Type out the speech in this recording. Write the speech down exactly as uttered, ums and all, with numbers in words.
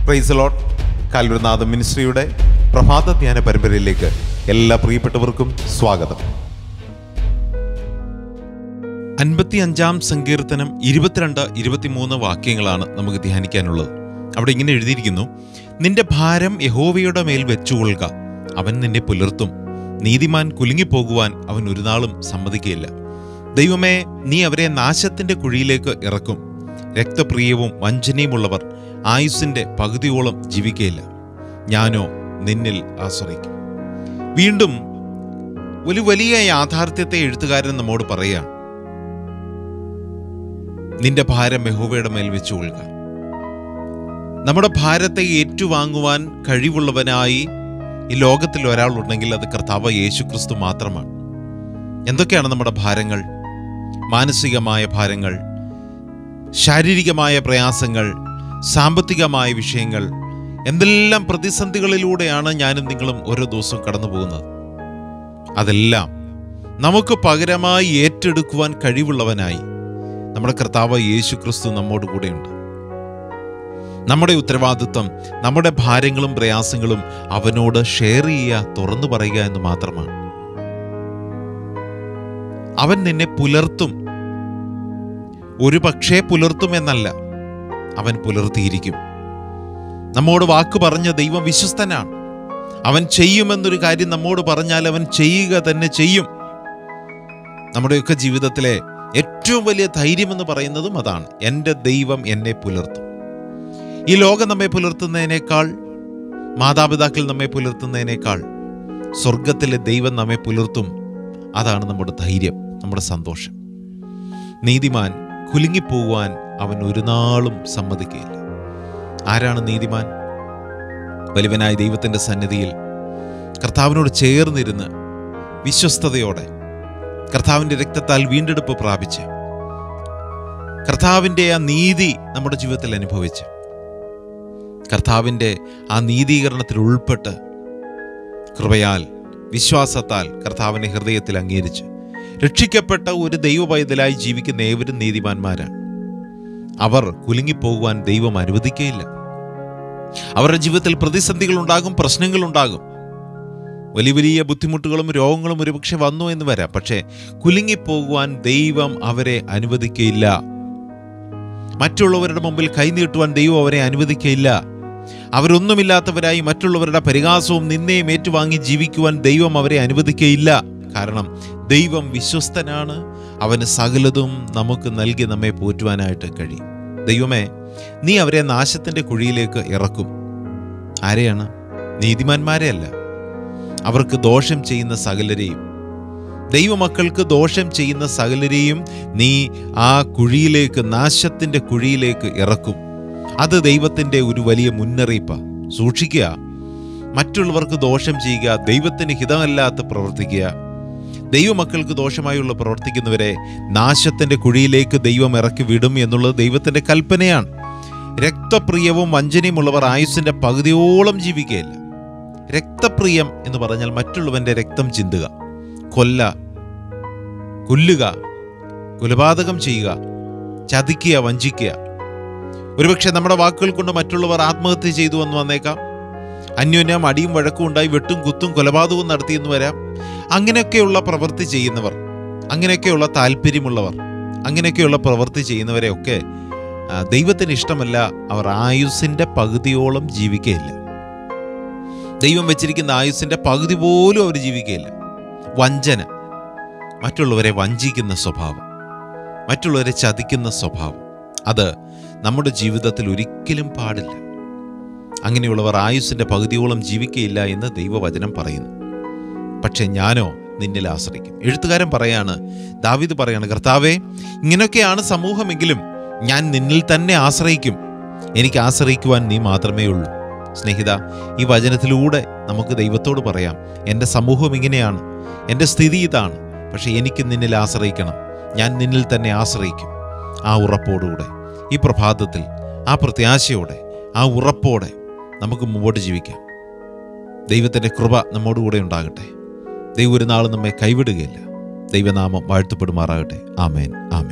Price the lord. കാൽവരിനാഥ മിനിസ്ട്രിയുടെ പ്രഭാത ധ്യാന പരമ്പരയിലേക്ക് എല്ലാ പ്രിയപ്പെട്ടവർക്കും സ്വാഗതം. അൻപത്തി അഞ്ചാം സങ്കീർത്തനം ഇരുപത്തിരണ്ട് ഇരുപത്തിമൂന്ന് വാക്യങ്ങളാണ് നമുക്ക് ധ്യാനിക്കാനുള്ളത്. അവിടെ ഇങ്ങനെ എഴുതിയിരിക്കുന്നു: നിന്റെ ഭാരം യഹോവയുടെ മേൽ വെച്ചുകൊള്ളുക, അവൻ നിന്നെ പുലർത്തും. നീതിമാൻ കുലുങ്ങിപ്പോകുവാൻ അവൻ ഒരു നാളും സമ്മതിക്കുകയില്ല. ദൈവമേ, നീ അവരെ നാശത്തിന്റെ കുഴിയിലേക്ക് ഇറക്കും. രക്തപ്രിയവും വഞ്ചനയുമുള്ളവർ ആയുസ്സിന്റെ പകുതിയോളം ജീവിക്കുകയില്ല. ഞാനോ നിന്നിൽ ആശ്രയിക്കും. വീണ്ടും ഒരു വലിയ യാഥാർത്ഥ്യത്തെ എഴുത്തുകാരൻ നമ്മോട് പറയുകയാണ്: നിന്റെ ഭാരം യഹോവയുടെ മേൽ വെച്ചുകൊള്ളുക. നമ്മുടെ ഭാരത്തെ ഏറ്റുവാങ്ങുവാൻ കഴിവുള്ളവനായി ഈ ലോകത്തിൽ ഒരാളുണ്ടെങ്കിൽ അത് കർത്താവ് യേശുക്രിസ്തു മാത്രമാണ്. എന്തൊക്കെയാണ് നമ്മുടെ ഭാരങ്ങൾ? മാനസികമായ ഭാരങ്ങൾ, ശാരീരികമായ പ്രയാസങ്ങൾ, സാമ്പത്തികമായ വിഷയങ്ങൾ, എന്തെല്ലാം പ്രതിസന്ധികളിലൂടെയാണ് ഞാനും നിങ്ങളും ഓരോ ദിവസവും കടന്നു പോകുന്നത്. അതെല്ലാം നമുക്ക് പകരമായി ഏറ്റെടുക്കുവാൻ കഴിവുള്ളവനായി നമ്മുടെ കർത്താവ് യേശുക്രിസ്തു നമ്മോട് കൂടെയുണ്ട്. നമ്മുടെ ഉത്തരവാദിത്വം നമ്മുടെ ഭാരങ്ങളും പ്രയാസങ്ങളും അവനോട് ഷെയർ ചെയ്യുക, തുറന്നു പറയുക എന്ന് മാത്രമാണ്. അവൻ നിന്നെ പുലർത്തും. ഒരു പക്ഷേ പുലർത്തുമെന്നല്ല, അവൻ പുലർത്തിയിരിക്കും. നമ്മോട് വാക്ക് പറഞ്ഞ ദൈവം വിശ്വസ്തനാണ്. അവൻ ചെയ്യുമെന്നൊരു കാര്യം നമ്മോട് പറഞ്ഞാൽ അവൻ ചെയ്യുക തന്നെ ചെയ്യും. നമ്മുടെയൊക്കെ ജീവിതത്തിലെ ഏറ്റവും വലിയ ധൈര്യമെന്ന് പറയുന്നതും അതാണ്. എൻ്റെ ദൈവം എന്നെ പുലർത്തും. ഈ ലോകം നമ്മെ പുലർത്തുന്നതിനേക്കാൾ, മാതാപിതാക്കൾ നമ്മെ പുലർത്തുന്നതിനേക്കാൾ സ്വർഗത്തിലെ ദൈവം നമ്മെ പുലർത്തും. അതാണ് നമ്മുടെ ധൈര്യം, നമ്മുടെ സന്തോഷം. നീതിമാൻ കുലുങ്ങിപ്പോകുവാൻ അവൻ ഒരു നാളും സമ്മതിക്കുകയില്ല. ആരാണ് നീതിമാൻ? വലിയവനായ ദൈവത്തിൻ്റെ സന്നിധിയിൽ കർത്താവിനോട് ചേർന്നിരുന്ന് വിശ്വസ്തയോടെ കർത്താവിൻ്റെ രക്തത്താൽ വീണ്ടെടുപ്പ് പ്രാപിച്ച് കർത്താവിൻ്റെ ആ നീതി നമ്മുടെ ജീവിതത്തിൽ അനുഭവിച്ച് കർത്താവിൻ്റെ ആ നീതീകരണത്തിൽ ഉൾപ്പെട്ട് കൃപയാൽ വിശ്വാസത്താൽ കർത്താവിനെ ഹൃദയത്തിൽ അംഗീകരിച്ച് രക്ഷിക്കപ്പെട്ട ഒരു ദൈവപൈതലായി ജീവിക്കുന്ന ഏവരും നീതിമാന്മാരാണ്. അവർ കുലുങ്ങിപ്പോകുവാൻ ദൈവം അനുവദിക്കുകയില്ല. അവരുടെ ജീവിതത്തിൽ പ്രതിസന്ധികൾ ഉണ്ടാകും, പ്രശ്നങ്ങൾ ഉണ്ടാകും, വലിയ വലിയ ബുദ്ധിമുട്ടുകളും രോഗങ്ങളും ഒരുപക്ഷെ വന്നു എന്ന് വരാം. പക്ഷേ കുലുങ്ങിപ്പോകുവാൻ ദൈവം അവരെ അനുവദിക്കുകയില്ല. മറ്റുള്ളവരുടെ മുമ്പിൽ കൈനീട്ടുവാൻ ദൈവം അവരെ അനുവദിക്കുകയില്ല. അവരൊന്നുമില്ലാത്തവരായി മറ്റുള്ളവരുടെ പരിഹാസവും നിന്നയും ഏറ്റുവാങ്ങി ജീവിക്കുവാൻ ദൈവം അവരെ അനുവദിക്കുകയില്ല. കാരണം ദൈവം വിശ്വസ്തനാണ്. അവന് സകലതും നമുക്ക് നൽകി നമ്മെ പോറ്റുവാനായിട്ട് കഴിയും. ദൈവമേ, നീ അവരെ നാശത്തിൻ്റെ കുഴിയിലേക്ക് ഇറക്കും. ആരെയാണ്? നീതിമാന്മാരെ അല്ല, അവർക്ക് ദോഷം ചെയ്യുന്ന സകലരെയും, ദൈവമക്കൾക്ക് ദോഷം ചെയ്യുന്ന സകലരെയും നീ ആ കുഴിയിലേക്ക്, നാശത്തിൻ്റെ കുഴിയിലേക്ക് ഇറക്കും. അത് ദൈവത്തിൻ്റെ ഒരു വലിയ മുന്നറിയിപ്പാണ്. സൂക്ഷിക്കുക. മറ്റുള്ളവർക്ക് ദോഷം ചെയ്യുക, ദൈവത്തിന് ഹിതമല്ലാത്ത പ്രവർത്തിക്കുക, ദൈവമക്കൾക്ക് ദോഷമായുള്ള പ്രവർത്തിക്കുന്നവരെ നാശത്തിൻ്റെ കുഴിയിലേക്ക് ദൈവം ഇറക്കി വിടും എന്നുള്ളത് ദൈവത്തിൻ്റെ കൽപ്പനയാണ്. രക്തപ്രിയവും വഞ്ചനയുമുള്ളവർ ആയുസ്സിൻ്റെ പകുതിയോളം ജീവിക്കുകയില്ല. രക്തപ്രിയം എന്ന് പറഞ്ഞാൽ മറ്റുള്ളവൻ്റെ രക്തം ചിന്തുക, കൊല്ല, കൊല്ലുക, കൊലപാതകം ചെയ്യുക, ചതിക്കുക, വഞ്ചിക്കുക. ഒരുപക്ഷെ നമ്മുടെ വാക്കുകൾ കൊണ്ട് മറ്റുള്ളവർ ആത്മഹത്യ ചെയ്തു എന്ന് വന്നേക്കാം. അന്യോന്യം അടിയും വഴക്കും ഉണ്ടായി വെട്ടും കുത്തും കൊലപാതകവും നടത്തിയെന്ന് വരാം. അങ്ങനെയൊക്കെയുള്ള പ്രവൃത്തി ചെയ്യുന്നവർ, അങ്ങനെയൊക്കെയുള്ള താല്പര്യമുള്ളവർ, അങ്ങനെയൊക്കെയുള്ള പ്രവൃത്തി ചെയ്യുന്നവരെയൊക്കെ ദൈവത്തിന് ഇഷ്ടമല്ല. അവർ ആയുസ്സിൻ്റെ പകുതിയോളം ജീവിക്കുകയില്ല. ദൈവം വെച്ചിരിക്കുന്ന ആയുസ്സിൻ്റെ പകുതി പോലും അവർ ജീവിക്കുകയില്ല. വഞ്ചന, മറ്റുള്ളവരെ വഞ്ചിക്കുന്ന സ്വഭാവം, മറ്റുള്ളവരെ ചതിക്കുന്ന സ്വഭാവം, അത് നമ്മുടെ ജീവിതത്തിൽ ഒരിക്കലും പാടില്ല. അങ്ങനെയുള്ളവർ ആയുസ്സിൻ്റെ പകുതിയോളം ജീവിക്കുകയില്ല എന്ന് ദൈവവചനം പറയുന്നു. പക്ഷെ ഞാനോ നിന്നിൽ ആശ്രയിക്കും. എഴുത്തുകാരൻ പറയാണ്, ദാവീദ് പറയാണ്, കർത്താവേ, ഇങ്ങനെയൊക്കെയാണ് സമൂഹമെങ്കിലും ഞാൻ നിന്നിൽ തന്നെ ആശ്രയിക്കും. എനിക്ക് ആശ്രയിക്കുവാൻ നീ മാത്രമേ ഉള്ളൂ. സ്നേഹിത, ഈ വചനത്തിലൂടെ നമുക്ക് ദൈവത്തോട് പറയാം, എൻ്റെ സമൂഹം ഇങ്ങനെയാണ്, എൻ്റെ സ്ഥിതി ഇതാണ്, പക്ഷെ എനിക്ക് നിന്നിൽ ആശ്രയിക്കണം. ഞാൻ നിന്നിൽ തന്നെ ആശ്രയിക്കും. ആ ഉറപ്പോടുകൂടെ ഈ പ്രഭാതത്തിൽ, ആ പ്രത്യാശയോടെ, ആ ഉറപ്പോടെ നമുക്ക് മുമ്പോട്ട് ജീവിക്കാം. ദൈവത്തിൻ്റെ കൃപ നമ്മോടുകൂടെ ഉണ്ടാകട്ടെ. ദൈവം ഒരു നാളും നമ്മെ കൈവിടുകയില്ല. ദൈവനാമം വാഴ്ത്തപ്പെടുമാറാകട്ടെ. ആമേൻ, ആമേൻ.